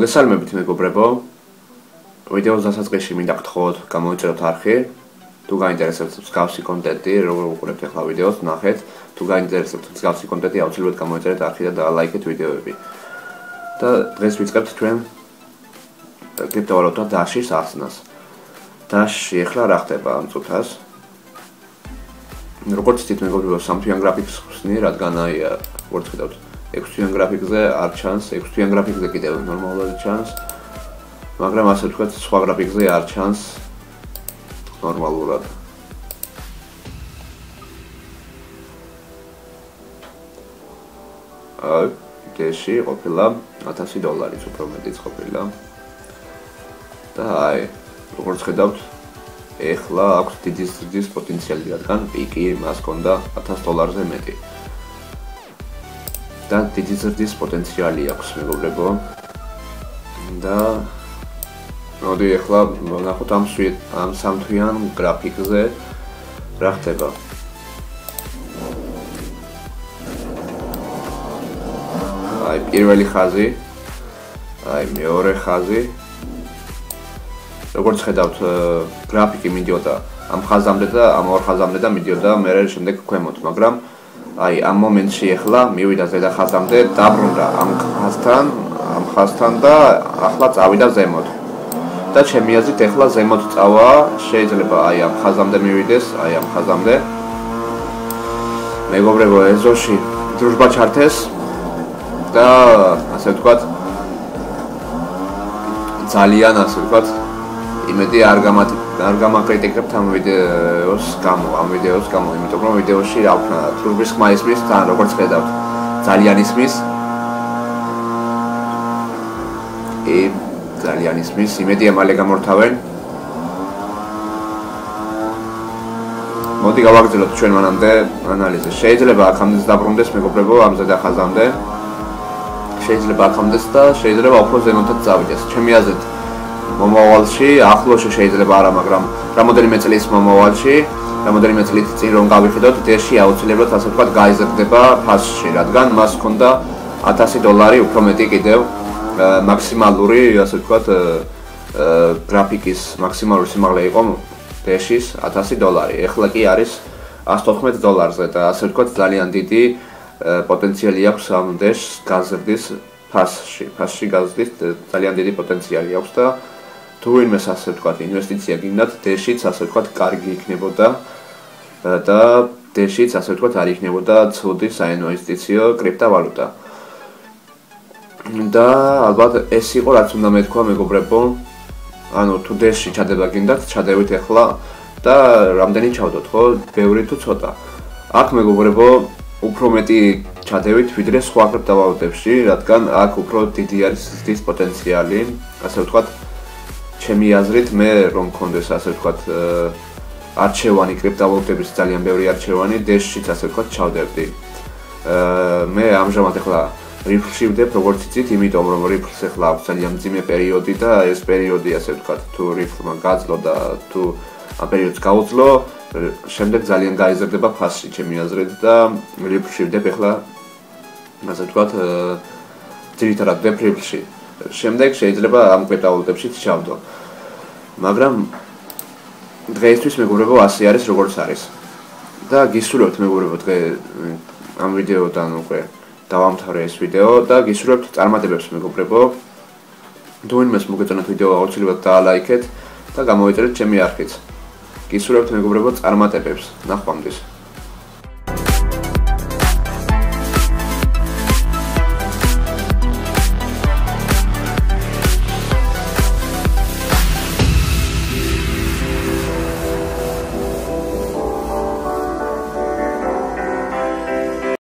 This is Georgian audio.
მოგესალმებით მეგობრებო. ვიდეოს დასაწყისში მინდა გთხოვოთ გამოიწეროთ არხი. თუ გაინტერესებთ მსგავსი კონტენტი, როგორ უყურებთ ახლა ვიდეოს, ნახეთ. თუ გაინტერესებთ მსგავსი კონტენტი, აუცილებლად გამოიწერეთ არხი და დაალაიქეთ ვიდეოები. და დღეს ვიწყებთ ჩვენ კრიპტოვალუტა Dash-ის ახსნას. Dash-ში ახლა რა ხდება ამ წუთას? როგორც იცით მეგობრებო, 3 თვიან გრაფიკს ხსნი, რადგან როგორც ხედავთ 6 თვიან გრაფიკზე არ ჩანს, 6 თვიან გრაფიკზე კიდევ ნორმალურად ჩანს. მაგრამ ასე ვთქვათ, სხვა გრაფიკზე არ ჩანს ნორმალურად. Dash-ი ყოფილა $1000 უფრო მეტიც ყოფილა. და როგორც ხედავთ, ეხლა აქვს დიდი ზრდის პოტენციალი, რადგან პიკი მას ჰქონდა $1000-ზე მეტი. და დიდი ზრდის პოტენციალი აქვს მეგობრებო. და მოდი ახლა ვნახოთ ამ 3 თვიან გრაფიკზე რა ხდება. პირველი ხაზი, მეორე ხაზი. როგორც ხედავთ, გრაფიკი მიდიოდა ამ ხაზამდე და ამ ორ ხაზამდე და მიდიოდა მერე შემდეგ ქვემოთ, მაგრამ ამ მომენტში ახლა მივიდა ზედა ხაზამდე, დაბრუნდა ამ ხაზთან და ახლა წავიდა ზემოთ. და ჩემი აზრით ახლა ზემოთ წავა, შეიძლება ამ ხაზამდე მივიდეს, ამ ხაზამდე. მეგობრებო, ეზოში დროშბა ჩართეს და ასე ვთქვათ, ძალიან ასე ვთქვათ, იმედი არ გამაკრიტიკებთ ამ ვიდეოს გამო, იმიტომ რომ ვიდეოში რა ვქნა, დროშბის ხმა ისმის, თან როგორც ხედავთ, ძალიან ისმის. ძალიან ისმის, იმედია მალე გამორთავენ. მოდი გავაგრძელოთ ჩვენ მანამდე ანალიზი. შეიძლება აქამდეც დაბრუნდეს მეგობრებო ამ ზედა ხაზამდე. შეიძლება აქამდეც და შეიძლება უფრო ზემოთაც წავიდეს. ჩემი აზრით მომავალში, ახლოში შეიძლება არა, მაგრამ რამოდენიმე წლის მომავალში, რამოდენიმე წლით წინ რომ გავიხედოთ, Dash-ი აუცილებლად ასე ვთქვათ გაიზრდება ფასში, რადგან მას ჰქონდა $1000 უფრო მეტი კიდევ მაქსიმალური, ასე ვთქვათ, გრაფიკის მაქსიმალური სიმაღლე იყო Dash-ის $1000. ეხლა კი არის $114-ზე და ასე ვთქვათ ძალიან დიდი პოტენციალი აქვს ამ Dash-ს გაზრდის ფასში გაზრდის ძალიან დიდი პოტენციალი აქვს და თუ ვინმეს ასე ვთქვათ ინვესტიცია გინდათ, Dash-იც ასე ვთქვათ კარგი იქნებოდა და Dash-იც ასე ვთქვათ არ იქნებოდა ცუდი საინვესტიციო კრიპტოვალუტა. და ალბათ ეს იყო რაც უნდა მეთქვა მეგობრებო. ანუ თუ Dash-ში ჩადება გინდათ, ჩადევით ახლა და რამდენი ჩავდოთ, ხო? ბევრი თუ ცოტა. აქ მეგობრებო უფრო მეტი ჩადევით ვიდრე სხვა კრიპტოვალუტებში, რადგან აქ უფრო დიდი არის ზრდის პოტენციალი, ასე ვთქვათ, ჩემი აზრით, მე რომ მქონდეს ასე ვთქვათ არჩევანი კრიპტოვალუტების ძალიან ბევრი არჩევანი, Dash-შიც ასე ვთქვათ ჩავდებდი. მე ამჟამად ახლა Ripple-ში ვდებ, როგორც იცით, იმიტომ რომ Ripple-ს ახლა აქვს ძალიან მძიმე პერიოდი და ეს პერიოდი ასე ვთქვათ, თუ Ripple-მა გაძლო და თუ ამ პერიოდს გაუძლო, შემდეგ ძალიან გაიზრდება ფასში ჩემი აზრით და Ripple-ში ვდებ ახლა ასე ვთქვათ, ძირითადად ვდებ Ripple-ში. შემდეგ შეიძლება ამ კრიპტოვალუტებშიც ჩავდო. მაგრამ დღეისთვის მეგობრებო ასე არის როგორც არის. და გისურვებთ მეგობრებო დღე ამ ვიდეოდან უკვე დავამთავრე ეს ვიდეო და გისურვებთ წარმატებებს მეგობრებო. თუ ვინმეს მოგეწონათ ვიდეო, აუცილებლად დაალაიქეთ და გამოიწერეთ ჩემი არხიც. გისურვებთ მეგობრებო წარმატებებს. ნახვამდის.